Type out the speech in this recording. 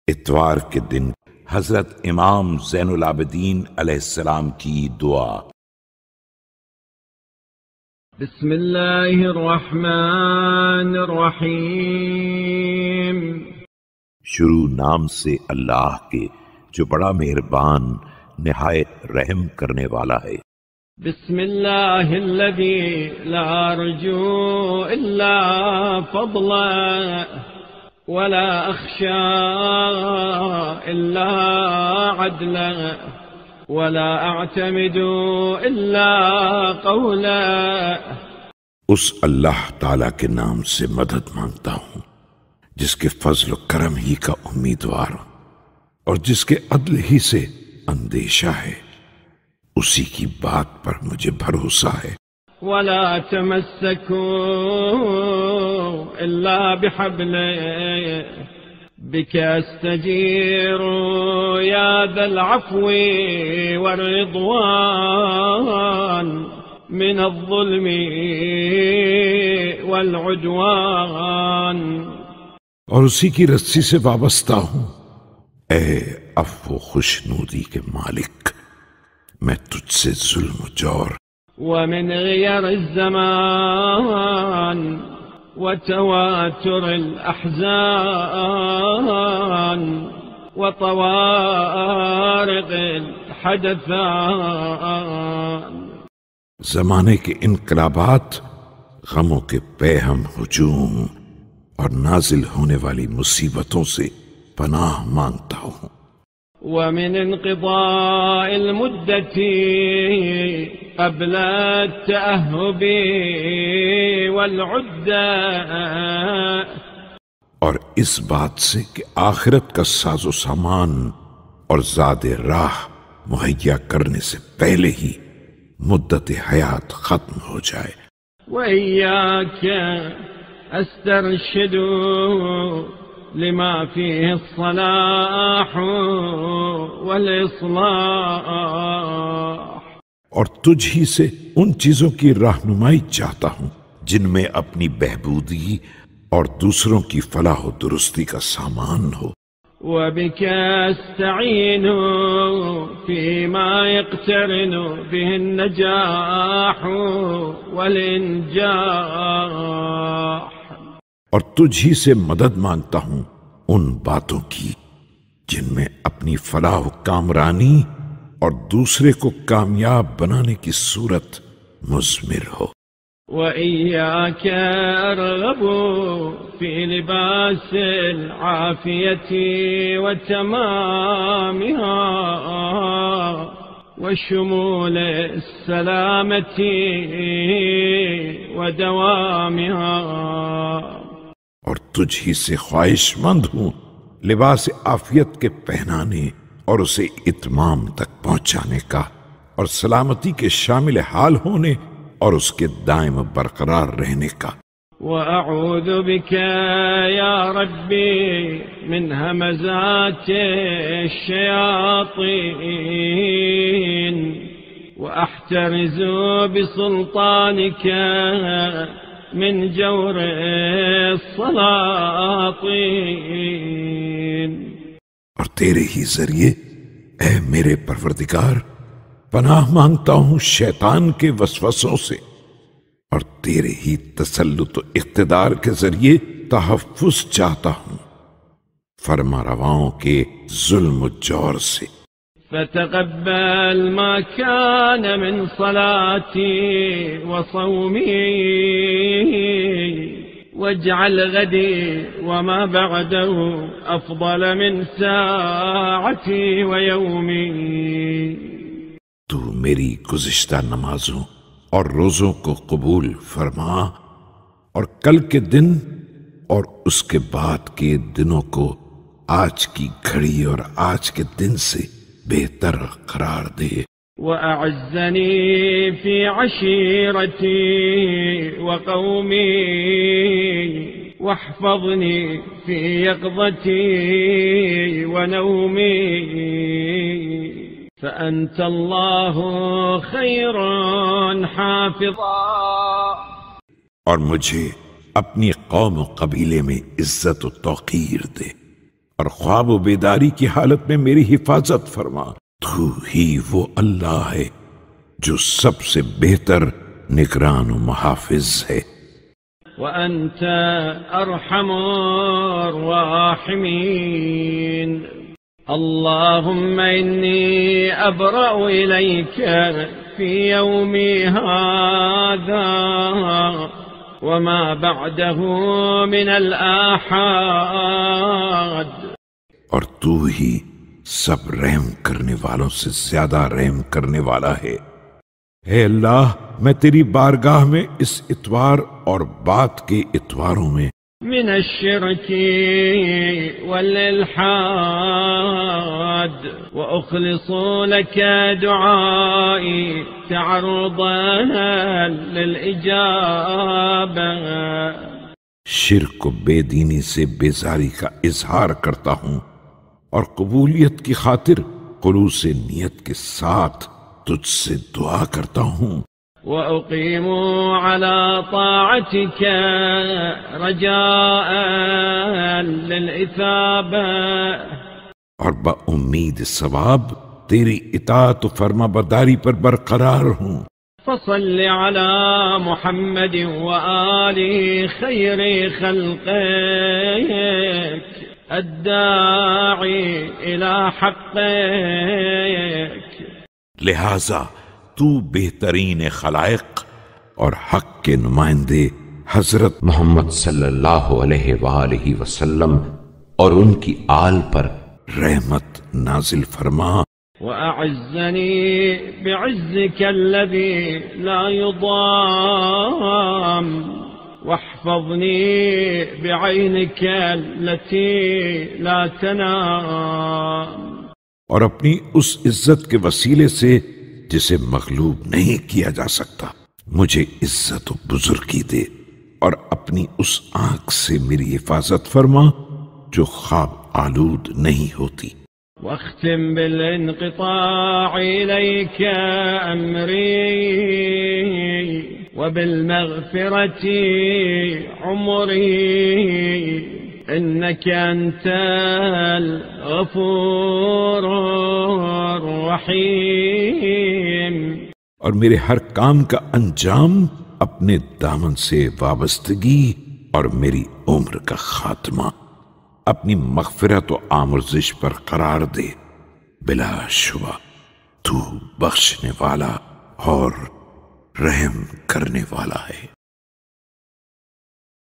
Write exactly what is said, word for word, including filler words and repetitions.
اتوار کے دن حضرت امام زین العابدین علیہ السلام کی دعا۔ بسم اللہ الرحمن الرحیم۔ شروع نام سے اللہ کے جو بڑا مہربان نہایت رحم کرنے والا ہے۔ بسم اللہ الذی لا ارجو الا فضلا ولا اخشى الا عدلا ولا اعتمد الا قولا۔ اس اللہ تعالی کے نام سے مدد مانگتا ہوں جس کے فضل و کرم ہی کا امیدوار ہوں اور جس کے عدل ہی سے اندیشہ ہے، اسی کی بات پر مجھے بھروسہ ہے۔ ولا تمسكوا الا بحبل بك استجير يا ذا العفو والرضوان من الظلم والعدوان۔ اور اسی کی رسی سے وابستہ ہوں، اے عفو و خوشنودی کے مالک، میں تجھ سے ظلم و جور ومن غير الزمان وتواتر الأحزان وطوارق الحدثان۔ زمانے کے انقلابات، غموں کے پیہم ہجوم اور نازل ہونے والی مصیبتوں سے پناہ مانگتا ہوں۔ ومن انقضاء المدة قبل التأهب والعدة، اور اس بات سے کہ آخرت کا ساز و سامان اور زاد راہ مہیا کرنے سے پہلے ہی مدت حیات ختم ہو جائے۔ وإياك أسترشد لما فيه الصلاح والإصلاح، اور تجھ ہی سے ان چیزوں کی رہنمائی چاہتا ہوں جن میں اپنی بہبودی اور دوسروں کی فلاح و درستی کا سامان ہو۔ وبك استعين فيما يقترن به النجاح والانجاح، اور تجھ ہی سے مدد مانگتا ہوں ان باتوں کی جن میں اپنی فلاح و کامرانی اور دوسرے کو کامیاب بنانے کی صورت مضمر ہو۔ وإياك أرغب في لباس العافية وتمامها وشمول السلامة ودوامها، اور تجھ ہی سے خواہش مند ہوں لباس عافیت کے پہنانے اور اسے اتمام تک پہنچانے کا، اور سلامتی کے شامل حال ہونے اور اس کے دائم برقرار رہنے کا۔ وأعوذ بك يا ربي من همزات الشياطين وأحترز بسلطانك من جور السلاطين۔ اور تیرے ہی ذریعے اے میرے پروردگار پناہ مانگتا ہوں شیطان کے وسوسوں سے، اور تیرے ہی تسلط و اقتدار کے ذریعے تحفظ چاہتا ہوں فرما رواؤں کے ظلم و جور سے۔ فتقبل ما كان من صلاتي وصومي واجعل غدي وما بعده أفضل من ساعتي ويومي۔ تو میری گزشتہ نمازوں اور روزوں کو قبول فرما، اور کل کے دن اور اس کے بعد کے دنوں کو آج کی گھڑی اور آج کے دن سے بہتر قرار دے۔ وأعزني في عشيرتي وقومي واحفظني في يقظتي ونومي، فأنت الله خير حافظا۔ اور مجھے اپنی قوم و قبیلے میں عزت و توقیر دے، اور خواب و بیداری کی حالت میں میری حفاظت فرما۔ تو ہی وہ اللہ ہے جو سب سے بہتر نگران و محافظ ہے۔ وأنت أرحم الراحمين اللهم إني أبرأ إليك في يومي هذا وما بعده من الآحاد۔ اور تو ہی سب رحم کرنے والوں سے زیادہ رحم کرنے والا ہے۔ اے اللہ، میں تیری بارگاہ میں اس اتوار اور بعد کے اتواروں میں من الشرك والإلحاد وأخلص لك دعائي تعرضا للإجابة۔ شرک و بے دینی سے بیزاری کا اظہار کرتا ہوں اور قبولیت کی خاطر خلوص نیت کے ساتھ تجھ سے دعا کرتا ہوں۔ وأقيم على طاعتك رجاء للإثابة۔ اور با امید ثواب تیری اطاعت و فرما برداری پر برقرار ہوں۔ فصل على محمد وآل خير خلقك الداعي إلى حقك۔ لہذا تو بہترین خلائق اور حق کے نمائندے حضرت محمد صلی اللہ علیہ وآلہ وسلم اور ان کی آل پر رحمت نازل فرما۔ وأعزني بعزك الذي لا يضام واحفظني بعينك التي لا تنام۔ اور اپنی اس عزت کے وسیلے سے جسے مغلوب نہیں کیا جا سکتا مجھے عزت و بزرگی دے، اور اپنی اس آنکھ سے میری حفاظت فرما جو خواب آلود نہیں ہوتی۔ واختم بالانقطاع إليك أمري وبالمغفرة عمري إنك أنت الغفور الرحيم۔ اور میرے ہر کام کا انجام اپنے دامن سے وابستگی اور میری عمر کا خاتمہ اپنی مغفرت و آمرزش پر قرار دے۔ بلا شبہ تو بخشنے والا اور رحم کرنے والا ہے۔